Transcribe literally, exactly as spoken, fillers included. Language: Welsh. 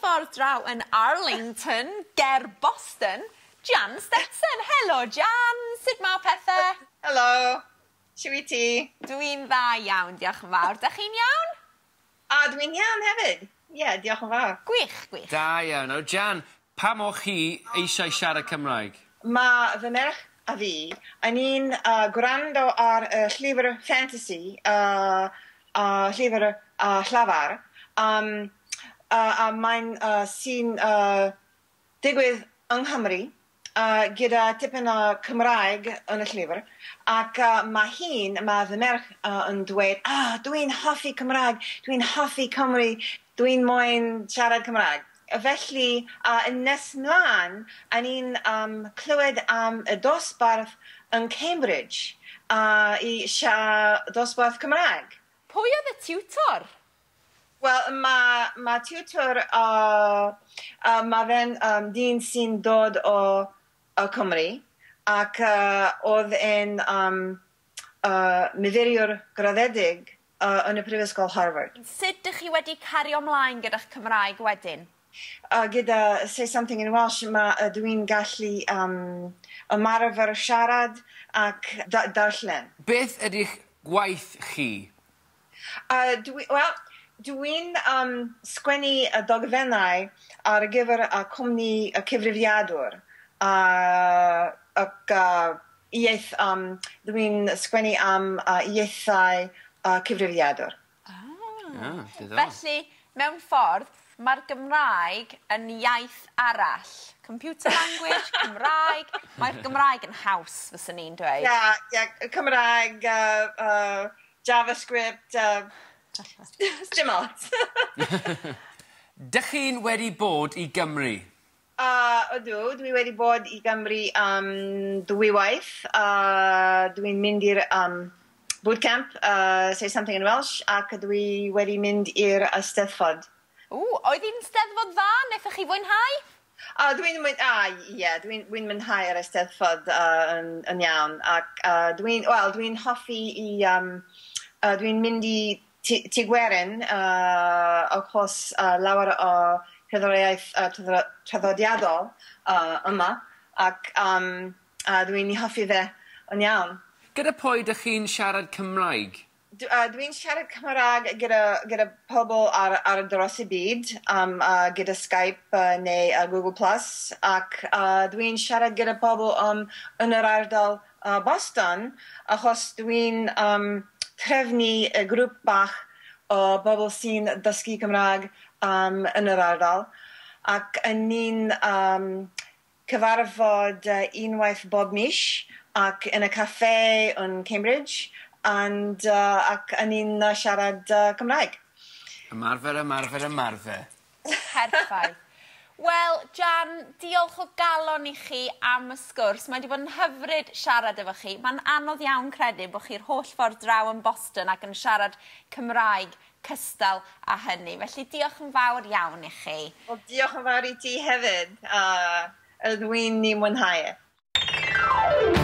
ffordd draw yn Arlington, ger Boston, Jan Stetson. Helo, Jan. Sut mae pethau? Helo. Shwi ti? Dwi'n dda iawn, diolch yn fawr. Dach chi'n iawn? A dwi'n iawn hefyd. Ie, yeah, diolch yn fawr. Gwych, gwych. Da iawn. O, Jan, pa mor chi eisiau siarad Cymraeg? Mae fy merch a fi, a ni'n uh, gwrando ar uh, llyfr fantasy, uh, uh, llyfr uh, llafar, um, uh, a mae'n uh, sy'n uh, digwydd yng Nghymru, uh, gyda tipyn o Cymraeg yn y llyfr, ac uh, mae hi'n, mae fy merch uh, yn dweud, ah, dwi'n hoffi Cymraeg, dwi'n hoffi Cymru, dwi'n moyn siarad Cymraeg. Felly, uh, yn nes mlaen, a ni'n um, clywed am y dosbarth yn Cambridge uh, i siarad dosbarth Cymraeg. Pwy oedd y tiwtor? Wel, mae ma tiwtor, uh, uh, mae fe'n um, dyn sy'n dod o, o Cymru, ac uh, oedd yn um, uh, myfyriwr graddedig uh, yn y Prifysgol Harvard. Sut ydych chi wedi cario ymlaen gyda'ch Cymraeg wedyn? Uh, gyda say something in Welsh, ma, uh, dwi'n gallu um, ymarfer siarad ac da darllen. Beth ydych gwaith chi? Uh, dwi, Wel, dwi'n um, sgwennu y dogfennau ar gyfer y cwmni y cyfrifiadwr. Uh, ac uh, iaith, um, dwi'n sgwennu am uh, ieithau uh, cyfrifiadwr. Ah. Ah, Felly, mewn ffordd, mae'r Gymraeg yn iaith arall. Computer language, Cymraeg. Mae'r Gymraeg yn haws, fyswn ni'n dweud. Ie, yeah, yeah, Cymraeg, uh, uh, JavaScript, uh, dim lot. Dych chi'n wedi bod i Gymru? Uh, ydw, dwi wedi bod i Gymru um, dwy waith. Uh, dwi'n mynd i'r um, bootcamp, uh, say something in Welsh, ac dwi wedi mynd i'r Eisteddfod. Ww, oedd hi'n steddfod dda? Nethach chi fwynhau? Uh, dwi'n mynd, ah, ie, yeah, dwi'n dwi mwynhau ar Eisteddfod uh, yn, yn iawn. Ac uh, dwi'n, wel, dwi'n hoffi i, um, uh, dwi'n mynd i Dysgwr uh, achos uh, lawer o heddoriaeth uh, traddodiadol uh, yma. Ac um, uh, dwi'n hoffi fe yn iawn. Gyda pwy ydych chi'n siarad Cymraeg? Uh, dwi'n siarad Cymraeg gyda, gyda pobl ar, ar dros y byd, um, uh, gyda Skype uh, neu uh, Google Plus, ac uh, dwi'n siarad gyda pobl um, yn yr ardal uh, Boston, achos dwi'n um, trefnu y grŵp bach o bobl sy'n dysgu Cymraeg um, yn yr ardal, ac ni'n um, cyfarfod uh, unwaith bob mis, ac yn y caffe yn Cambridge, and uh, ac ni'n uh, siarad uh, Cymraeg. Ymarfer, ymarfer, ymarfer. Perffaith. Wel, Jan, diolch o galon i chi am y sgwrs. Mae wedi bod yn hyfryd siarad efo chi. Mae'n anodd iawn credu bod chi'r holl ffordd draw yn Boston ac yn siarad Cymraeg cystal a hynny. Felly diolch yn fawr iawn i chi. Wel, diolch yn fawr i ti hefyd. Uh, Dwi'n ni mwynhau e.